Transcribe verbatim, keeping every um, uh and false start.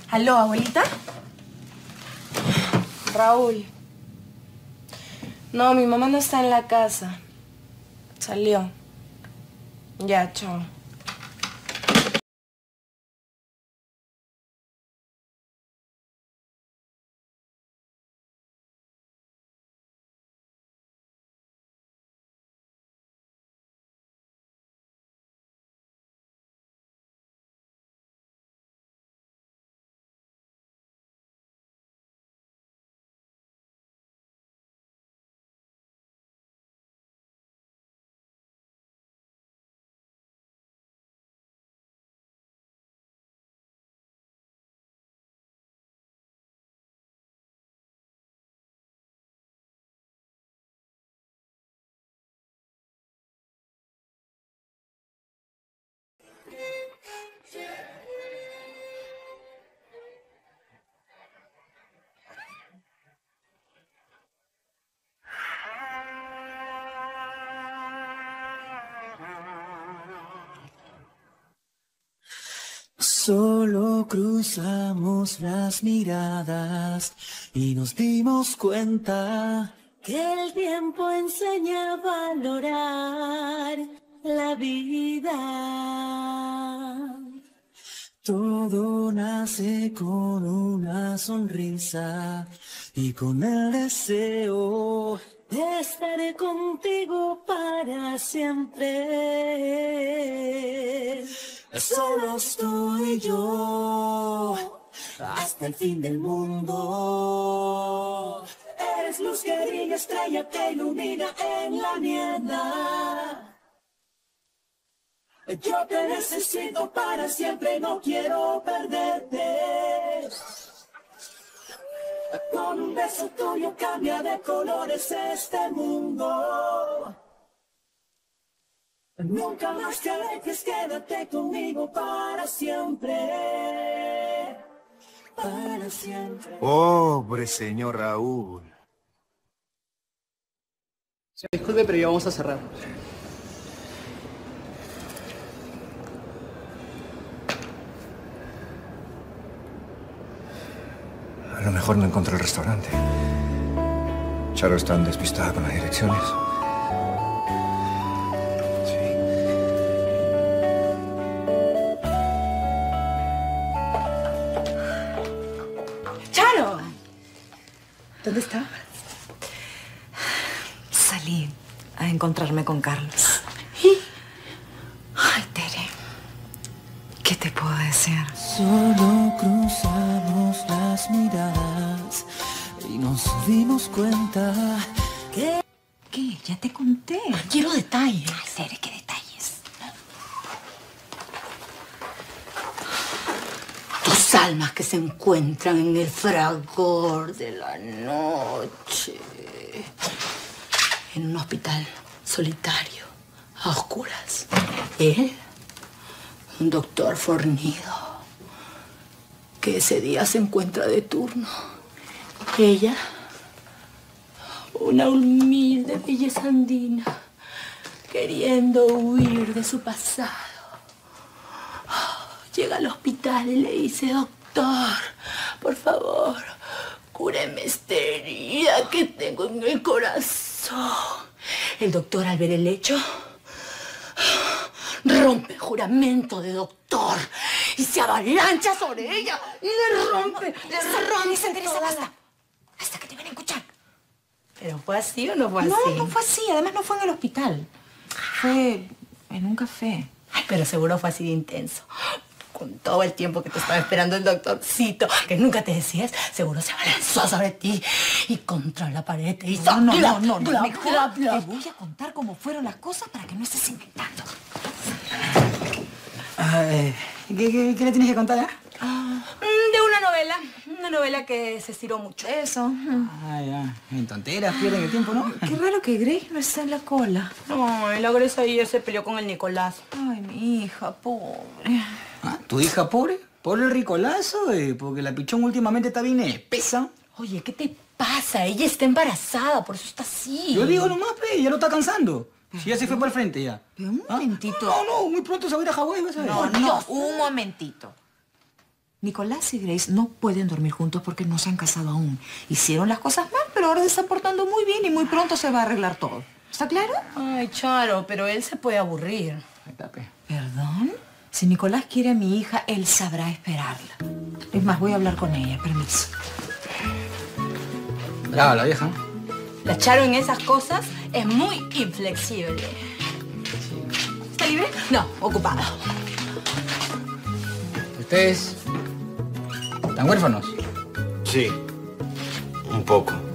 ¿Aló, abuelita? Raúl. No, mi mamá no está en la casa. Salió. Ya, chao. Solo cruzamos las miradas y nos dimos cuenta que el tiempo enseña a valorar la vida. Todo nace con una sonrisa y con el deseo de estar contigo para siempre. Solos tú y yo, hasta el fin del mundo. Eres luz que brilla, estrella que ilumina en la niebla. Yo te necesito para siempre, no quiero perderte. Con un beso tuyo cambia de colores este mundo. Nunca más te alejes, quédate conmigo para siempre. Para siempre. Pobre señor Raúl. Disculpe, pero ya vamos a cerrar. A lo mejor no encontré el restaurante. Charo está tan despistada con las direcciones. ¡Charo! ¿Dónde estabas? Salí a encontrarme con Carlos. ¿Y? Ay, Tere, ¿qué te puedo decir? Solo cruzamos las miradas y nos dimos cuenta que... ¿Qué? Ya te conté. Quiero detalles. Ay, Tere, ¿qué detalles? Dos almas que se encuentran en el fragor de la noche. En un hospital solitario, a oscuras. Él, un doctor fornido, que ese día se encuentra de turno. Ella, una humilde belleza andina, queriendo huir de su pasado. Llega al hospital y le dice: doctor, por favor, cúreme esta herida que tengo en el corazón. El doctor, al ver el hecho, rompe el juramento de doctor y se avalancha sobre ella y le rompe, le rompe. Teresa, Teresa, basta. Hasta que te van a escuchar. ¿Pero fue así o no fue así? No, no fue así. Además, no fue en el hospital. Fue en un café. Ay, pero seguro fue así de intenso. Con todo el tiempo que te estaba esperando el doctorcito, que nunca te decías, seguro se abalanzó sobre ti y contra la pared te hizo... No, no, bla, no, no, no. bla, Mejor bla, bla. te voy a contar cómo fueron las cosas para que no estés inventando. Ay, ¿qué, qué, qué le tienes que contar, eh? Ah, de una novela, una novela que se estiró mucho. Eso. Ah, ya. En tonteras, pierden el tiempo, ¿no? Qué raro que Grace no está en la cola. Ay, la Grace ayer se peleó con el Nicolás. Ay, mi hija, pobre. Ah, ¿tu hija pobre? Pobre el ricolazo, eh, porque la pichón últimamente está bien espesa. Oye, ¿qué te pasa? Ella está embarazada, por eso está así. Yo digo nomás, pe, ya lo está cansando. Si ya se fue para el frente, ya. Pero un ¿Ah? momentito. No, no, muy pronto se va a ir a Hawái, vas a ver. No, no, un momentito. Nicolás y Grace no pueden dormir juntos porque no se han casado aún. Hicieron las cosas mal, pero ahora se están portando muy bien y muy pronto se va a arreglar todo. ¿Está claro? Ay, Charo, pero él se puede aburrir. Ahí está, pe. ¿Perdón? Si Nicolás quiere a mi hija, él sabrá esperarla. Es más, voy a hablar con ella. Permiso. Brava la vieja. La Charo en esas cosas es muy inflexible. ¿Está libre? No, ocupado. ¿Ustedes están huérfanos? Sí, un poco.